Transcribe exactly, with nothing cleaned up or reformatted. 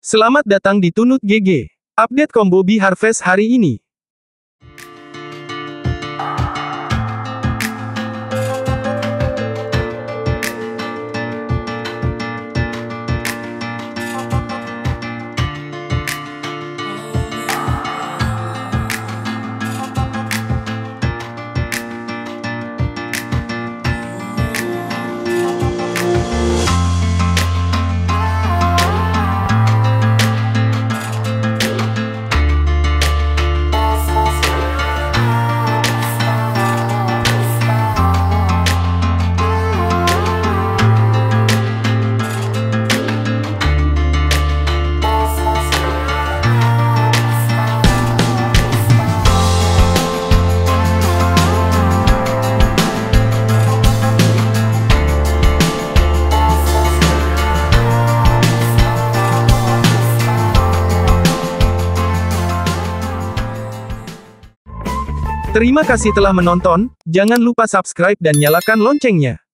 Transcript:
Selamat datang di Tunut G G. Update combo Bee Harvest hari ini. Terima kasih telah menonton, jangan lupa subscribe dan nyalakan loncengnya.